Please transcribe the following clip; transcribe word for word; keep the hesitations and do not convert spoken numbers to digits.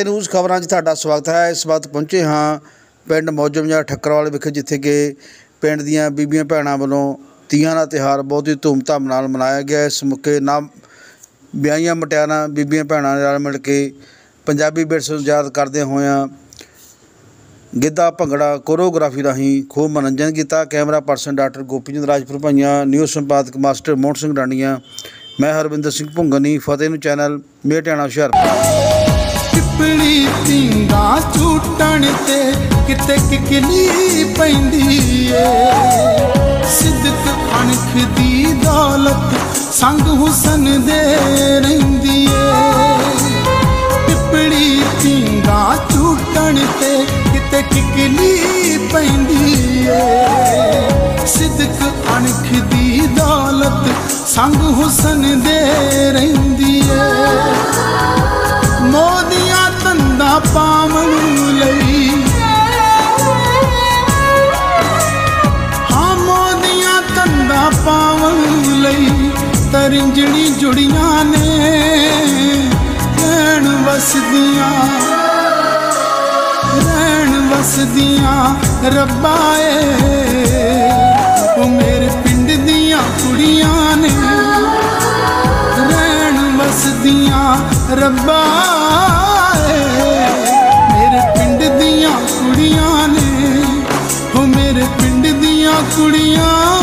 फतेह news खबरां 'च तुहाडा स्वागत है। इस वक्त पहुँचे हाँ पिंड मौजमजा ठक्करवाल विखे, जिथे कि पिंड दीआं बीबियां भैणां वालों तीहां दा तिहार बहुत ही धूमधाम नाल मनाया गया। इस मौके ना विआहियां मटियारां बीबियां भैणां नाल मिल के पंजाबी विरसे नूं याद करदे होइआं गिद्धा भंगड़ा कोरियोग्राफी राहीं खूब मनोरंजन किया। Camera person doctor Gopi Chand Rajpur Bhaiyan, news संपादक मास्टर मोहन सिंह डांडिया, मैं हरविंदर सिंह भुंगनी, फतेह न्यूज़ चैनल मेटियाना हुशियारपुर। पिपली तींगा झूटण ते किते किकली पैंदी ए, सिद्दक अणख दी दौलत संग हुसन दे रहिंदी ए। पिपली तींगा झूटण ते किते किकली पैंदी ए, सिद्दक अणख दी दौलत संग हुसन दे रहिंदी ए। मोदिया तंदा पावन लई, हाँ मोदिया तंदा पावन लई तरिंजनी जुड़ियां ने रैण वसदियां रैण वसदियां रब्बा ए। ओ मेरे पिंड दियां कुड़ियां ने रैण वसदियां रब्बा ए। मेरे पिंड दियां कुड़ियां ने, हो मेरे पिंड दियां कुड़ियां